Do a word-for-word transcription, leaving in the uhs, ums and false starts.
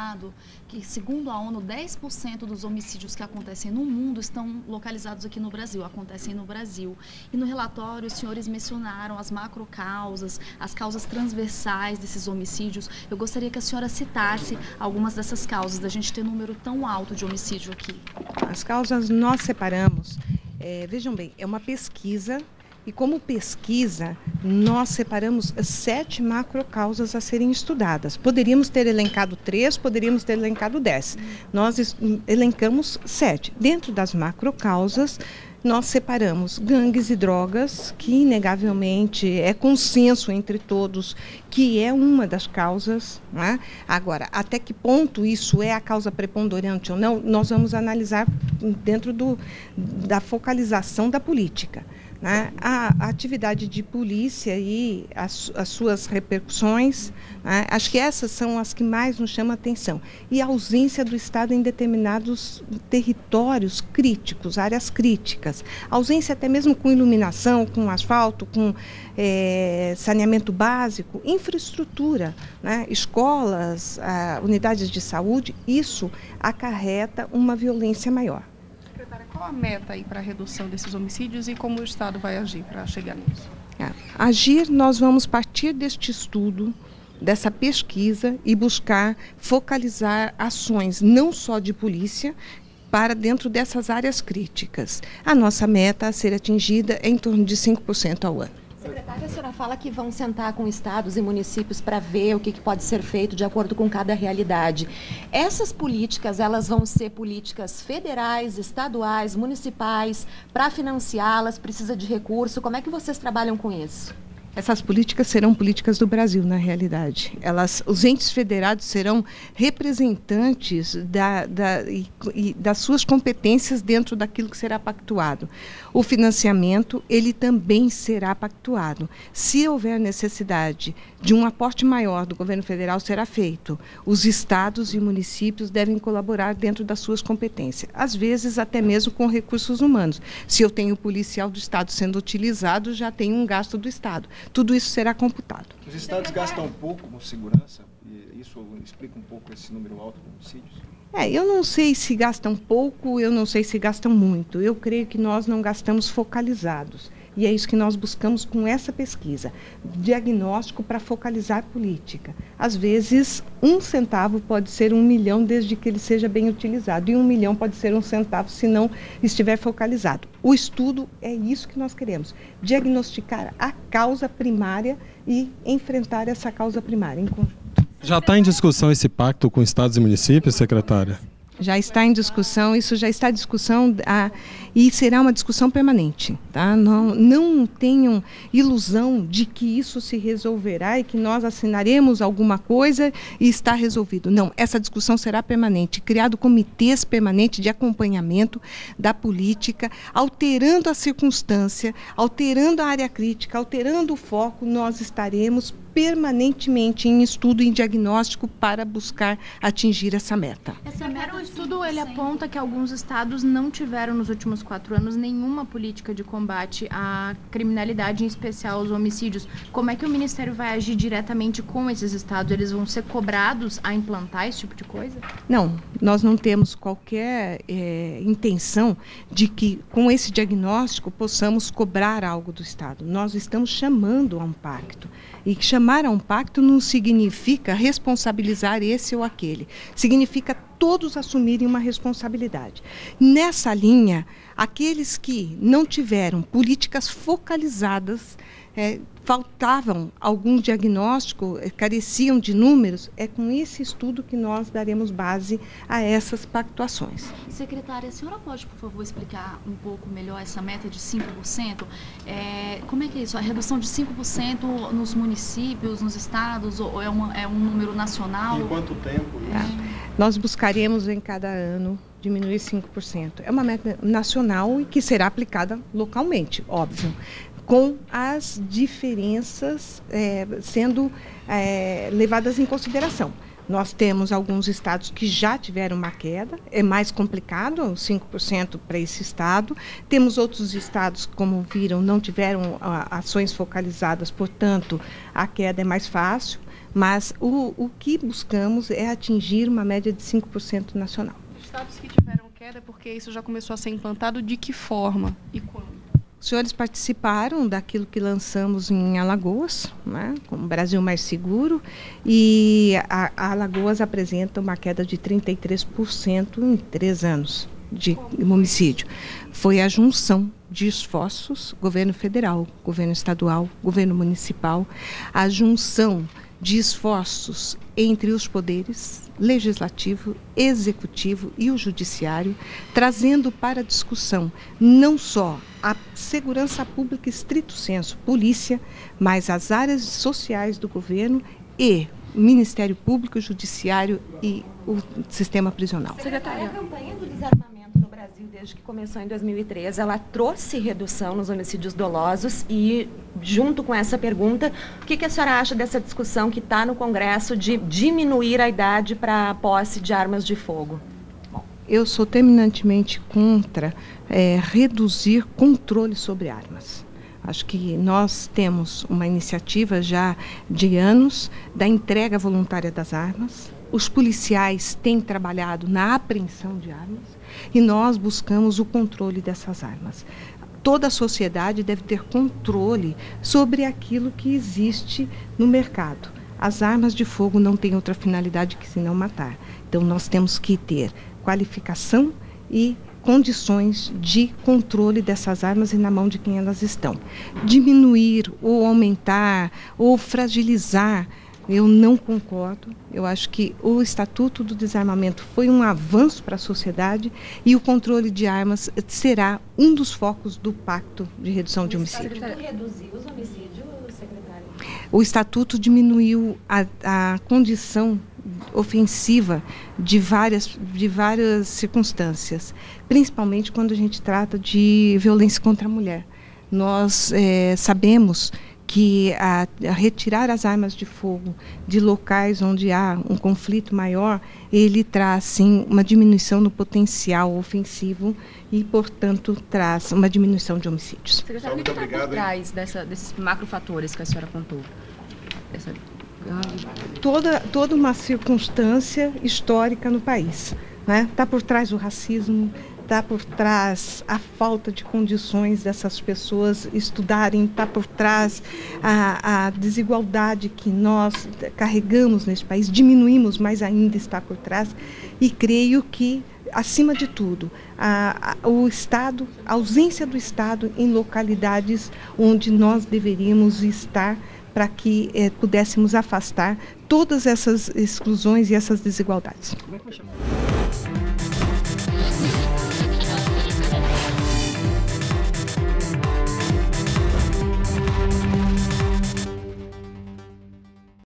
dado que, segundo a ONU, dez por cento dos homicídios que acontecem no mundo estão localizados aqui no Brasil, acontecem no Brasil. E no relatório, os senhores mencionaram as macrocausas, as causas transversais desses homicídios. Eu gostaria que a senhora citasse algumas dessas causas, da gente ter um número tão alto de homicídio aqui. As causas nós separamos, é, vejam bem, é uma pesquisa. E como pesquisa, nós separamos sete macrocausas a serem estudadas. Poderíamos ter elencado três, poderíamos ter elencado dez. Nós elencamos sete. Dentro das macrocausas, nós separamos gangues e drogas, que inegavelmente é consenso entre todos que é uma das causas, né? Agora, até que ponto isso é a causa preponderante ou não, nós vamos analisar dentro do, da focalização da política. Né? A, a atividade de polícia e as, as suas repercussões, né? Acho que essas são as que mais nos chamam a atenção. E a ausência do Estado em determinados territórios críticos, áreas críticas. A ausência até mesmo com iluminação, com asfalto, com é, saneamento básico, infraestrutura, né? Escolas, a, unidades de saúde, isso acarreta uma violência maior. Qual a meta aí para a redução desses homicídios e como o Estado vai agir para chegar nisso? É, agir, nós vamos partir deste estudo, dessa pesquisa e buscar focalizar ações não só de polícia para dentro dessas áreas críticas. A nossa meta a ser atingida é em torno de cinco por cento ao ano. Secretária, a senhora fala que vão sentar com estados e municípios para ver o que, que pode ser feito de acordo com cada realidade. Essas políticas, elas vão ser políticas federais, estaduais, municipais, para financiá-las, precisa de recurso. Como é que vocês trabalham com isso? Essas políticas serão políticas do Brasil, na realidade. Elas, os entes federados serão representantes da, da, e, e das suas competências dentro daquilo que será pactuado. O financiamento, ele também será pactuado. Se houver necessidade de um aporte maior do governo federal, será feito. Os estados e municípios devem colaborar dentro das suas competências. Às vezes, até mesmo com recursos humanos. Se eu tenho o policial do estado sendo utilizado, já tenho um gasto do estado. Tudo isso será computado. Os estados gastam pouco com segurança? E isso explica um pouco esse número alto de homicídios? É, eu não sei se gastam pouco, eu não sei se gastam muito. Eu creio que nós não gastamos focalizados. E é isso que nós buscamos com essa pesquisa. Diagnóstico para focalizar política. Às vezes, um centavo pode ser um milhão desde que ele seja bem utilizado. E um milhão pode ser um centavo se não estiver focalizado. O estudo é isso que nós queremos. Diagnosticar a causa primária e enfrentar essa causa primária em conjunto. Já está em discussão esse pacto com estados e municípios, secretária? Já está em discussão, isso já está em discussão ah, e será uma discussão permanente. Tá? Não, não tenham ilusão de que isso se resolverá e que nós assinaremos alguma coisa e está resolvido. Não, essa discussão será permanente, criado comitês permanentes de acompanhamento da política, alterando a circunstância, alterando a área crítica, alterando o foco, nós estaremos permanentemente em estudo e em diagnóstico para buscar atingir essa meta. Essa meta, o estudo ele aponta que alguns estados não tiveram nos últimos quatro anos nenhuma política de combate à criminalidade, em especial aos homicídios. Como é que o Ministério vai agir diretamente com esses estados? Eles vão ser cobrados a implantar esse tipo de coisa? Não, nós não temos qualquer é, intenção de que com esse diagnóstico possamos cobrar algo do Estado. Nós estamos chamando a um pacto. E chamar a um pacto não significa responsabilizar esse ou aquele. Significa todos assumirem uma responsabilidade. Nessa linha, aqueles que não tiveram políticas focalizadas, é, faltavam algum diagnóstico, é, careciam de números, é com esse estudo que nós daremos base a essas pactuações. Secretária, a senhora pode, por favor, explicar um pouco melhor essa meta de cinco por cento? É, como é que é isso? A redução de cinco por cento nos municípios, nos estados, ou é, uma, é um número nacional? Em quanto tempo isso? É, nós buscaremos em cada ano diminuir cinco por cento. É uma meta nacional e que será aplicada localmente, óbvio, com as diferenças é, sendo é, levadas em consideração. Nós temos alguns estados que já tiveram uma queda, é mais complicado, cinco por cento para esse estado. Temos outros estados, como viram, não tiveram a, ações focalizadas, portanto, a queda é mais fácil. Mas o, o que buscamos é atingir uma média de cinco por cento nacional. Estados que tiveram queda, porque isso já começou a ser implantado, de que forma e quando? Os senhores participaram daquilo que lançamos em Alagoas, né, como Brasil Mais Seguro, e a, a Alagoas apresenta uma queda de trinta e três por cento em três anos de homicídio. Foi a junção de esforços, governo federal, governo estadual, governo municipal, a junção de esforços entre os poderes legislativo, executivo e o judiciário, trazendo para a discussão não só a segurança pública estrito sensu, polícia, mas as áreas sociais do governo e Ministério Público, Judiciário e o sistema prisional. Secretária, a campanha do desarmamento no Brasil, desde que começou em dois mil e treze, ela trouxe redução nos homicídios dolosos e, junto com essa pergunta, o que, que a senhora acha dessa discussão que está no Congresso de diminuir a idade para a posse de armas de fogo? Eu sou terminantemente contra é, reduzir controle sobre armas. Acho que nós temos uma iniciativa já de anos da entrega voluntária das armas. Os policiais têm trabalhado na apreensão de armas e nós buscamos o controle dessas armas. Toda a sociedade deve ter controle sobre aquilo que existe no mercado. As armas de fogo não têm outra finalidade que senão matar. Então nós temos que ter qualificação e condições de controle dessas armas e na mão de quem elas estão. Diminuir ou aumentar ou fragilizar, eu não concordo. Eu acho que o Estatuto do Desarmamento foi um avanço para a sociedade e o controle de armas será um dos focos do Pacto de Redução de Homicídio. O Estatuto reduziu os homicídios, secretário? O Estatuto diminuiu a, a condição ofensiva de várias, de várias circunstâncias, principalmente quando a gente trata de violência contra a mulher. Nós é, sabemos que a, a retirar as armas de fogo de locais onde há um conflito maior, ele traz, sim, uma diminuição no potencial ofensivo e, portanto, traz uma diminuição de homicídios. Secretário, o que está por trás dessa, desses macrofatores que a senhora contou? Essa... Toda, toda uma circunstância histórica no país, né? Está por trás o racismo, está por trás a falta de condições dessas pessoas estudarem, está por trás a, a desigualdade que nós carregamos nesse país, diminuímos, mas ainda está por trás. E creio que, acima de tudo, a, a, o Estado, a ausência do Estado em localidades onde nós deveríamos estar para que eh, pudéssemos afastar todas essas exclusões e essas desigualdades.